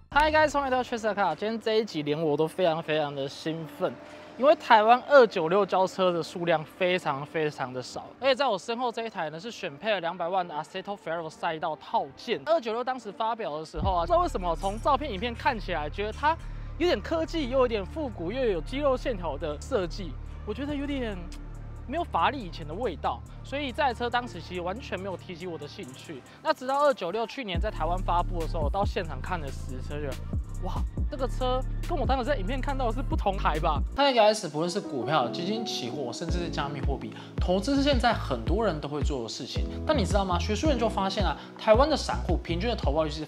Hi guys，欢迎来到 Tracer Car。今天这一集连我都非常的兴奋，因为台湾296交车的数量非常的少，而且在我身后这一台呢是选配了200万的 Assetto Ferraro 赛道套件。296当时发表的时候啊，不知道为什么从照片、影片看起来觉得它有点科技，又有点复古，又有肌肉线条的设计，我觉得有点没有法拉利以前的味道，所以这台车当时其实完全没有提起我的兴趣。那直到296去年在台湾发布的时候，我到现场看了实车，就哇，这个车跟我当时在影片看到的是不同台吧？它一开始不论是股票、基金、期货，甚至是加密货币，投资是现在很多人都会做的事情。但你知道吗？学术研究发现啊，台湾的散户平均的投报率是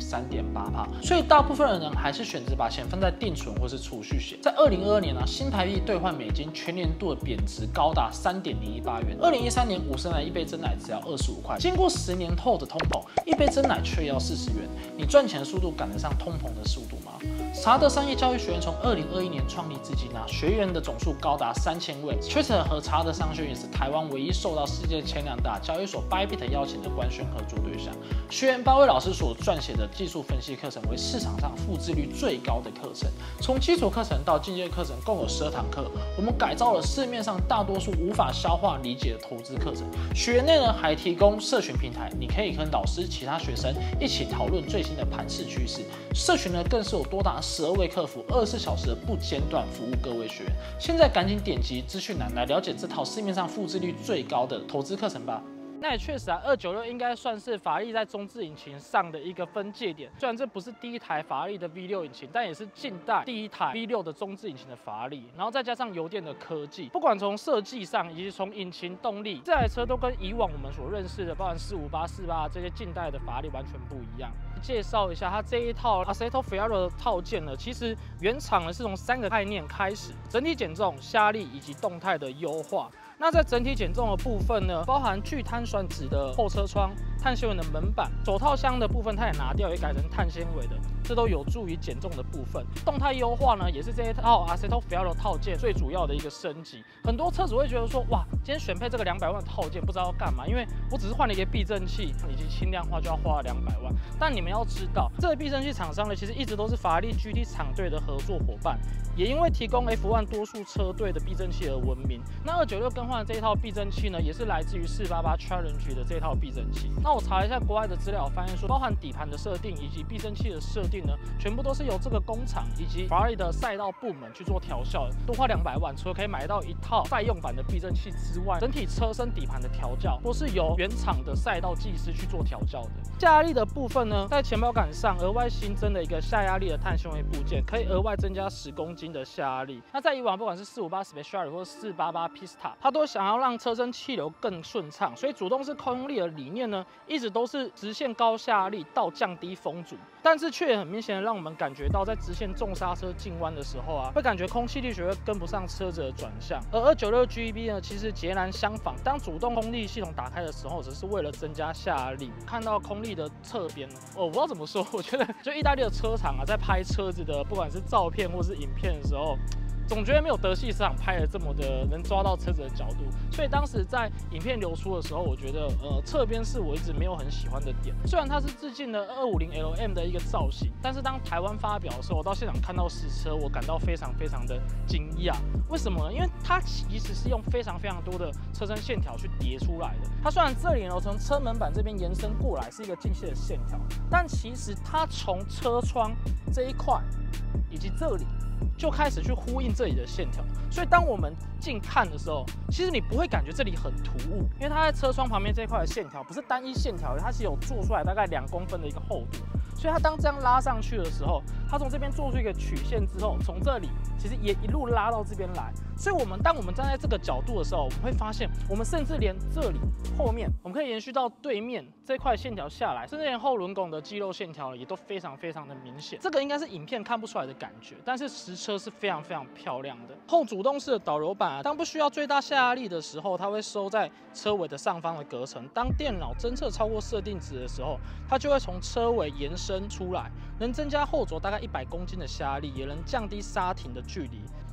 -3.8%，所以大部分的人还是选择把钱放在定存或是储蓄险。在2022年啊，新台币兑换美金全年度的贬值高达3.018元。2013年50奶一杯真奶只要25块，经过10年后的通膨，一杯真奶却要40元。你赚钱的速度赶得上通膨的速度吗？查德商业教育学院从2021年创立至今啊，学员的总数高达3000位。Tracer 和查德商学院是台湾唯一受到世界前2大交易所 Bybit 邀请的官宣合作对象。学员8位老师所撰写的技术分析课程为市场上复制率最高的课程，从基础课程到进阶课程共有12堂课。我们改造了市面上大多数无法消化理解的投资课程。学员内呢还提供社群平台，你可以跟老师、其他学生一起讨论最新的盘势趋势。社群呢更是有多达12位客服，24小时的不间断服务各位学员。现在赶紧点击资讯栏来了解这套市面上复制率最高的投资课程吧。那也确实啊，296应该算是法拉利在中置引擎上的一个分界点。虽然这不是第一台法拉利的 V6 引擎，但也是近代第一台 V6 的中置引擎的法拉利。然后再加上油电的科技，不管从设计上以及从引擎动力，这台车都跟以往我们所认识的，包含458、488这些近代的法拉利完全不一样。介绍一下它这一套 Assetto Ferraro 的套件呢，其实原厂呢是从3个概念开始：整体减重、下力以及动态的优化。那在整体减重的部分呢，包含去碳酸酯的后车窗、碳纤维的门板、手套箱的部分，它也拿掉，也改成碳纤维的，这都有助于减重的部分。动态优化呢，也是这一套 Assetto Ferraro 套件最主要的一个升级。很多车主会觉得说，哇，今天选配这个200万的套件，不知道要干嘛，因为我只是换了一个避震器以及轻量化就要花了200万。但你们要知道，这个避震器厂商呢，其实一直都是法拉利 GT 厂队的合作伙伴，也因为提供 F1 多数车队的避震器而闻名。那296更换的这一套避震器呢，也是来自于488 Challenge 的这套避震器。那我查了一下国外的资料，发现说，包含底盘的设定以及避震器的设定呢，全部都是由这个工厂以及法拉利的赛道部门去做调校的。多花200万，除了可以买到一套赛用版的避震器之外，整体车身底盘的调教都是由原厂的赛道技师去做调教的。下压力的部分呢，在前保杆上额外新增了一个下压力的碳纤维部件，可以额外增加10公斤的下压力。那在以往不管是458 Speciale 或488 Pista， 它都想要让车身气流更顺畅，所以主动式控油力的理念呢，一直都是直线高下压力到降低风阻，但是却很明显的让我们感觉到在直线重刹车进弯的时候啊，会感觉空气力学会跟不上车子的转向。而296 GEB 呢，其实截然相反，当主动空力系统打开的时候，只是为了增加下压力。看到空力的侧边，我不知道怎么说，我觉得就意大利的车厂啊，在拍车子的不管是照片或是影片的时候，总觉得没有德系车厂拍的这么的能抓到车子的角度，所以当时在影片流出的时候，我觉得侧边是我一直没有很喜欢的点。虽然它是致敬了250LM 的一个造型，但是当台湾发表的时候，我到现场看到实车，我感到非常的惊讶。为什么呢？因为它其实是用非常多的车身线条去叠出来的。它虽然这里呢从车门板这边延伸过来是一个精细的线条，但其实它从车窗这一块以及这里就开始去呼应这里的线条，所以当我们近看的时候，其实你不会感觉这里很突兀，因为它在车窗旁边这一块的线条不是单一线条，它是有做出来大概2公分的一个厚度，所以它当这样拉上去的时候，它从这边做出一个曲线之后，从这里其实也一路拉到这边来。所以当我们站在这个角度的时候，我们会发现，我们甚至连这里后面，我们可以延续到对面这块线条下来，甚至连后轮拱的肌肉线条也都非常的明显。这个应该是影片看不出来的感觉，但是实车是非常漂亮的。后主动式的导流板啊，当不需要最大下压力的时候，它会收在车尾的上方的隔层。当电脑侦测超过设定值的时候，它就会从车尾延伸出来，能增加后轴大概100公斤的下压力，也能降低刹停的距离。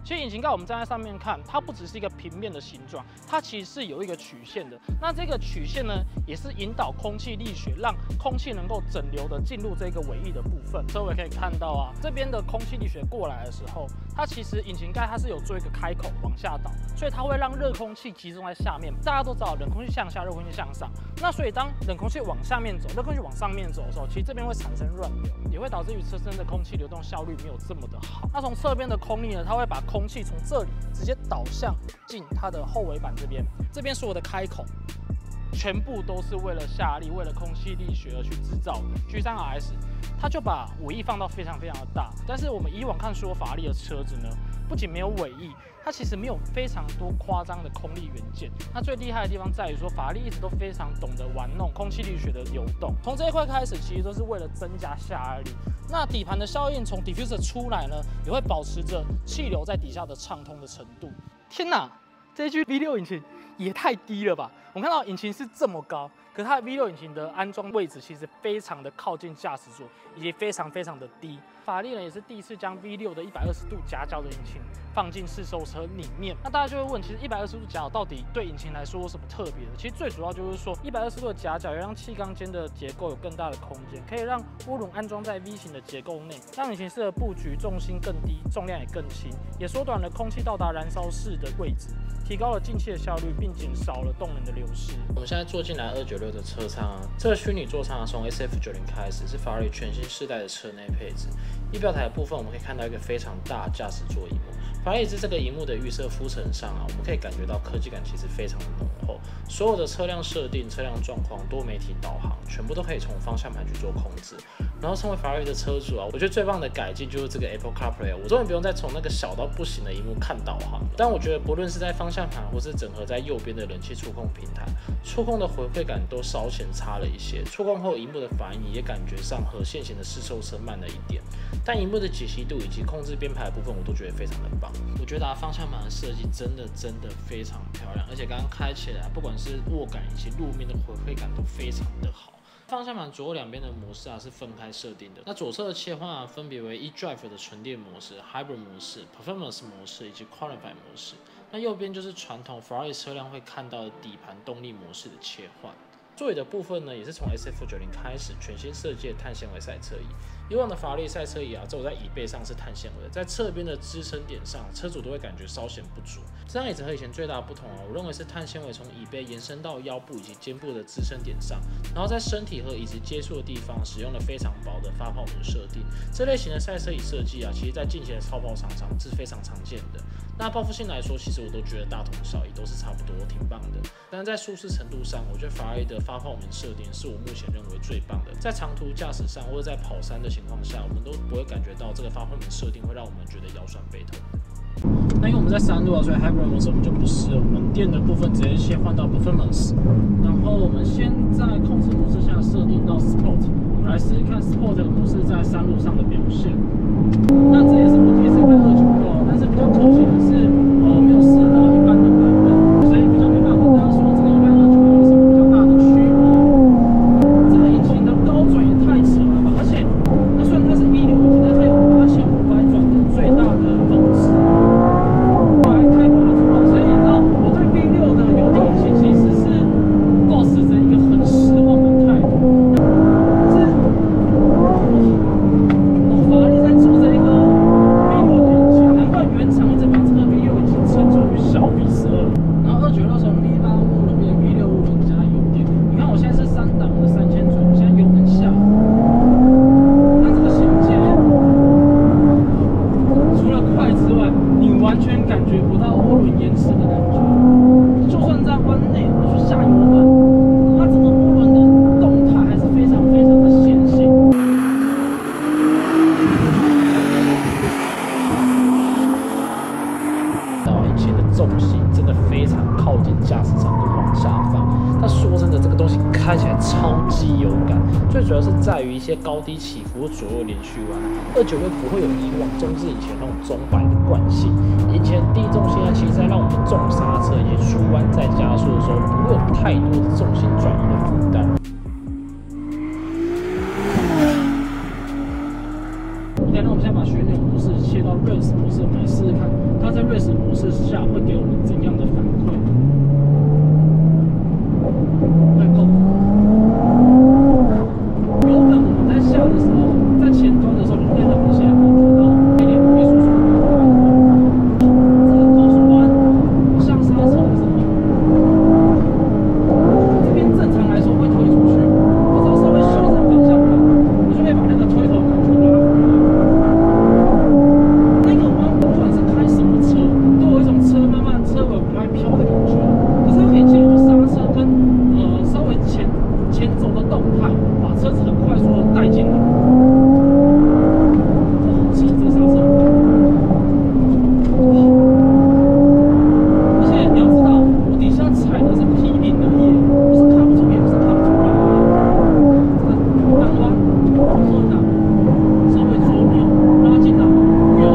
其实引擎盖我们站在上面看，它不只是一个平面的形状，它其实是有一个曲线的。那这个曲线呢，也是引导空气力学，让空气能够整流的进入这个尾翼的部分。所以我也可以看到啊，这边的空气力学过来的时候，它其实引擎盖它是有做一个开口往下导，所以它会让热空气集中在下面。大家都知道冷空气向下，热空气向上。那所以当冷空气往下面走，热空气往上面走的时候，其实这边会产生乱流，也会导致于车身的空气流动效率没有这么的好。那从侧边的空力呢，它会把空气从这里直接导向进它的后尾板这边，这边所有的开口全部都是为了下力，为了空气力学而去制造的。G3RS 它就把尾翼放到非常非常的大，但是我们以往看所有法拉利的车子呢，不仅没有尾翼，它其实没有非常多夸张的空力元件。那最厉害的地方在于说，法拉利一直都非常懂得玩弄空气力学的流动。从这一块开始，其实都是为了增加下压力。那底盘的效应从 diffuser 出来呢，也会保持着气流在底下的畅通的程度。天哪，这一具 V6 引擎也太低了吧！我们看到引擎是这么高，可是它的 V6 引擎的安装位置其实非常的靠近驾驶座，以及非常非常的低。法拉利呢也是第一次将 V6 的120度夹角的引擎放进试售车里面。那大家就会问，其实120度夹角到底对引擎来说有什么特别的？其实最主要就是说，120度的夹角要让气缸间的结构有更大的空间，可以让涡轮安装在 V 型的结构内，让引擎室的布局重心更低，重量也更轻，也缩短了空气到达燃烧室的位置，提高了进气的效率，并减少了动能的流失。我们现在坐进来296的车舱啊，这个虚拟座舱从 SF90 开始是法拉利全新世代的车内配置。仪表台的部分，我们可以看到一个非常大驾驶座萤幕。法拉利在这个萤幕的预设铺陈上啊，我们可以感觉到科技感其实非常的浓厚。所有的车辆设定、车辆状况、多媒体导航，全部都可以从方向盘去做控制。然后，身为法拉利的车主啊，我觉得最棒的改进就是这个 Apple CarPlay， 我终于不用再从那个小到不行的萤幕看导航了。但我觉得，不论是在方向盘，或是整合在右边的冷气触控平台，触控的回馈感都稍显差了一些。触控后，萤幕的反应也感觉上和现行的试售车慢了一点。但萤幕的解析度以及控制编排的部分，我都觉得非常的棒。我觉得方向盘的设计真的非常漂亮，而且刚刚开起来，不管是握感以及路面的回馈感都非常的好。方向盘左右两边的模式是分开设定的。那左侧的切换分别为 eDrive 的纯电模式、Hybrid 模式、Performance 模式以及 Qualify 模式。那右边就是传统法拉利车辆会看到的底盘动力模式的切换。座椅的部分呢，也是从 SF90 开始全新设计的碳纤维赛车椅。以往的法拉利赛车椅坐在椅背上是碳纤维的，在侧边的支撑点上，车主都会感觉稍显不足。这张椅子和以前最大的不同我认为是碳纤维从椅背延伸到腰部以及肩部的支撑点上，然后在身体和椅子接触的地方使用了非常薄的发泡棉设定。这类型的赛车椅设计其实在近期的超跑厂商是非常常见的。那包覆性来说，其实我都觉得大同小异，都是差不多，挺棒的。但是在舒适程度上，我觉得法拉利的发泡棉设定是我目前认为最棒的。在长途驾驶上或者在跑山的情况下，我们都不会感觉到这个发泡棉设定会让我们觉得腰酸背痛的。那因为我们在山路所以 Hybrid 模式我们就不适合，我们电的部分直接切换到 Performance， 然后我们先在控制模式下设定到 Sport， 我们来试试看 Sport 这个模式在山路上的表现。那这也是我第一次开296，但是比较可惜的是，我没有试到一般的版本，所以比较没办法跟大家说这个一般296有什么比较大的区别。这个引擎的高转也太扯了吧！而且，那虽然它是 V6 引擎，但它有8500转的最大的峰值，还开过了土壤，所以你知道我对 V6 的油电引擎其实是抱持着一个很失望的态度。但是，法拉利在做这一个 V6 的引擎，难怪原厂一直把这个 V6 引擎称作于小 V12。然后296从 V8 涡轮变 V6 涡轮加油电，你看我现在是3档的3000转，我现在油门下，那这个衔接除了快之外，你完全感觉不到涡轮延迟的感觉。就算在弯内我去下油门，它整个涡轮的动态还是非常的线性。引擎的重心真的非常靠近驾驶舱跟往下放。但说真的，这个东西开起来超级有感，最主要是在于一些高低起伏、左右连续弯。296不会有以往中置引擎那种中摆的惯性，引擎低重心其实在让我们重刹车以及出弯在加速的时候，不会有太多的重心转移的负担。 OK， 那我们现在把旋钮模式切到 Race 模式，我们来试试看，它在 Race 模式下会给我们怎样的反馈？会够。油门我们在下的时候，在前端的时候，应该很明显感觉到一点微速速度快的。这个高速弯上刹车的时候，这边正常来说会推出去，我只要稍微修正方向盘，我就可以把那个推头感觉拉回来。那个弯不管是开什么车，都有一种车慢慢车尾往外飘的感觉。可是它可以借由刹车跟稍微前走的动态，把车子很快速的带进来。车子刹车，而且你要知道，我底下踩的是P0的叶，不是看不出，也不是看不出来。这个单弯、二档，稍微左右拉进来，油。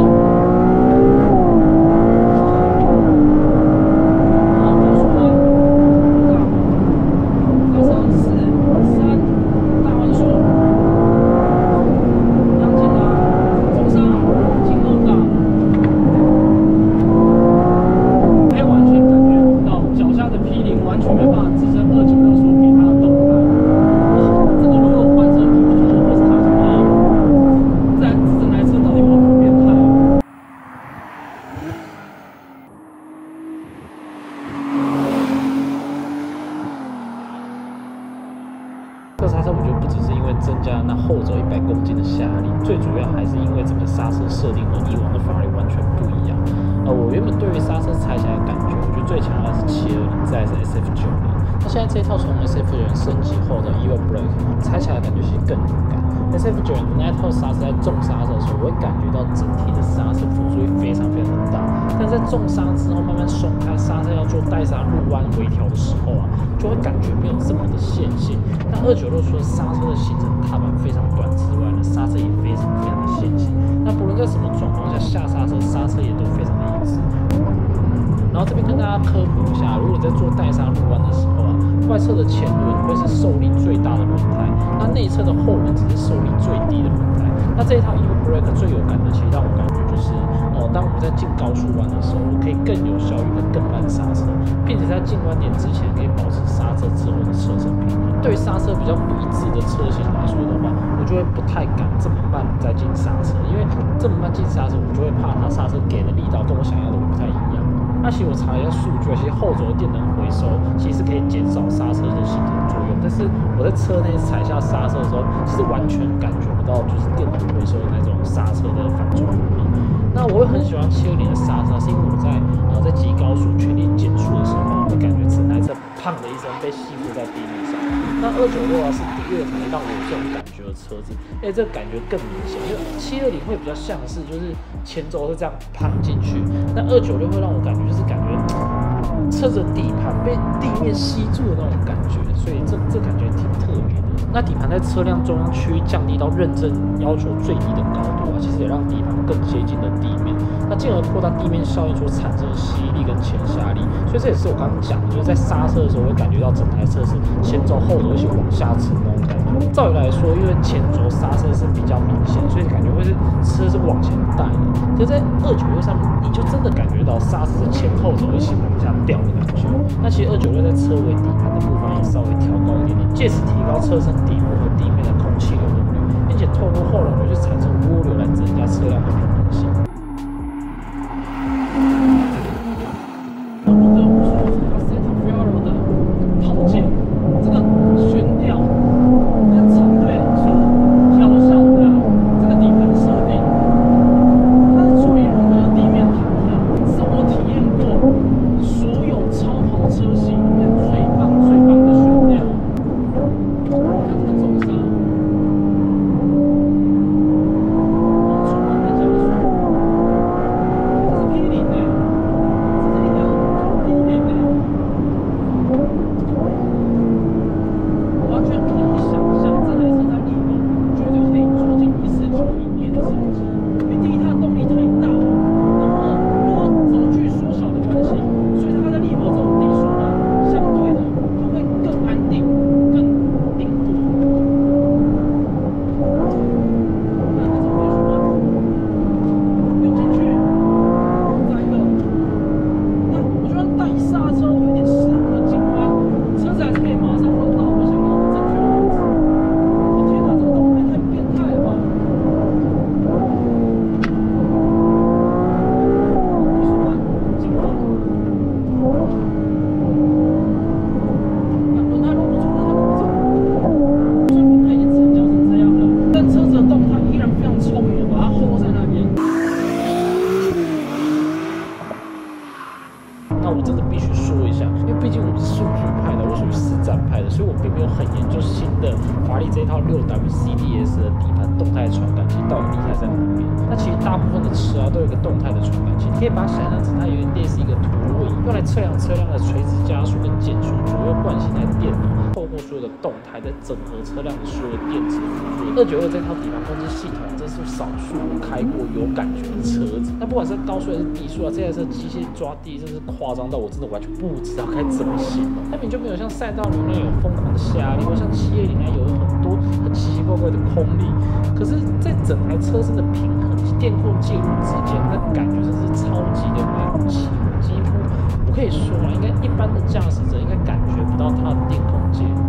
这刹车我觉得不只是因为增加那后轴100公斤的下力，最主要还是因为整个刹车设定和以往的法拉利完全不一样。我原本对于刹车踩起来的感觉，我觉得最强的是720，再来是 SF90。那现在这一套从 SF90 升级后的 Evo Brake 踩起来的感觉其实更有感。SF90 的那一套刹车在重刹车的时候，我会感觉到整体的刹车辅助会非常非常的大，但在重刹之后慢慢松开刹车要做带刹入弯微调的时候啊，就会感觉没有这么的线性。那296除了刹车的行程踏板非常短之外呢，刹车也非常非常的线性。那不论在什么状况下下刹车，刹车也都非常的一致。然后这边跟大家科普一下，如果你在做带刹入弯的时候啊，外侧的前轮会是受力最大的轮胎，那内侧的后轮只是受力最低的轮胎。那这一套 Evo Brake 最有感的，其实让我感觉就是，当我们在进高速弯的时候，我可以更有效率的更慢刹车，并且在进弯点之前可以保持刹车之后的车身平衡。对于刹车比较不一致的车型来说的话，我就会不太敢这么慢再进刹车，因为这么慢进刹车，我就会怕它刹车给的力道跟我想要的不太一样。那其实我查了一下数据，其实后轴的电能回收其实可以减少刹车的形成作用，但是我在车内踩下刹车的时候，其实完全感觉不到就是电能回收的那种刹车的反作用力。那我会很喜欢720的刹车，是因为我在极高速全力减速的时候，会感觉整台车砰的一声被吸附在地面上。那296是第二台让我有这种感觉的车子，这个感觉更明显，因为720会比较像是就是前轴是这样砰进去，那296会让我感觉就是感觉车子底盘被地面吸住的那种感觉，所以这感觉挺特别的。那底盘在车辆中央区域降低到认证要求最低的高度啊，其实也让底盘更接近了地面，那进而扩大地面效应所产生的吸力跟前下力，所以这也是我刚刚讲的，就是在刹车的时候会感觉到整台车是前轴后轴一起往下沉那种感觉。照理来说，因为前轴刹车是比较明显，所以感觉会是车是往前带的。可是在296上面，你就真的感觉到刹车是前后轴一起往下掉的感觉。那其实296在车尾底盘的部分也稍微调高一点点，借此提高车身底部和地面的空气流动率，并且透过后轮流去产生涡流来增加车辆的平衡性。我不得不说，Aceto的套件这个悬吊跟长队所调校的这个底盘设定，它是属于融合地面弹跳，是我体验过所有超跑车型里面最棒的悬吊。看这个重刹。 厉害在哪边。那其实大部分的车啊都有一个动态的传感器，你可以把它想象成它有点类似一个陀螺仪，用来测量车辆的垂直加速跟减速，左右惯性台电脑透过所有的动态在整合车辆的所有的电子辅助。292这套底盘控制系统，这是少数我开过有感觉的车子。那不管是高速还是低速啊，这台车机械抓地真是夸张到我真的完全不知道该怎么形容。它明明就没有像赛道里面有疯狂的下力，或像720那有很多很奇奇怪怪的空力，可是，在整台车身的平衡及电控介入之间，那感觉真是超级的微乎其微，几乎我可以说啊，应该一般的驾驶者应该感觉不到它的电控介入。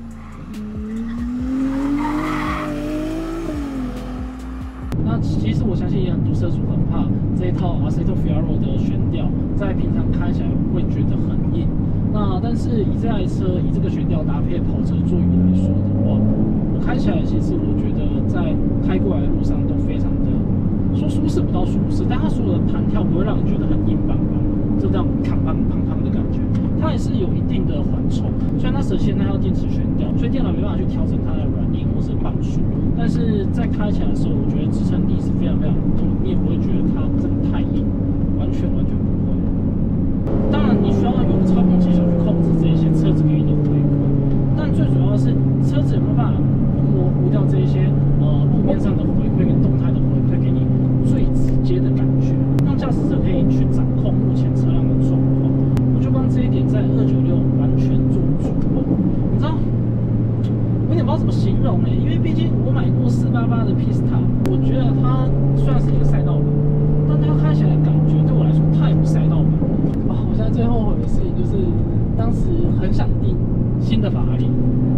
那其实我相信也很多车主很怕这一套 Assetto Fiaro 的悬吊，在平常开起来会觉得很硬。那但是以这台车以这个悬吊搭配跑车座椅来说的话，我开起来其实我觉得在开过来的路上都非常的说舒适不到舒适，但它所有的弹跳不会让你觉得很硬邦邦，就这样胖胖胖胖的感觉。它也是有一定的缓冲，虽然它舍弃了那套电池悬吊，所以电脑没办法去调整它的软硬或是磅数，但是在开起来的时候，我觉得支撑力是非常非常够，你也不会觉得它真的太硬，完全不会。当然，你需要有操控技巧去控制这些车子给你的回馈，但最主要的是车子有没有办法模糊掉这些路面上的回馈跟动态的回馈，给你最直接的感觉，让驾驶者可以去掌控目前车辆的状况。我就光这一点在296完全做足了，你知道，我有点不知道怎么形容因为毕竟我买过488的 Pista， 我觉得它虽然是一个赛道版，但它开起来的感觉对我来说太不赛道版了。我现在最后悔的事情就是当时很想订新的法拉利，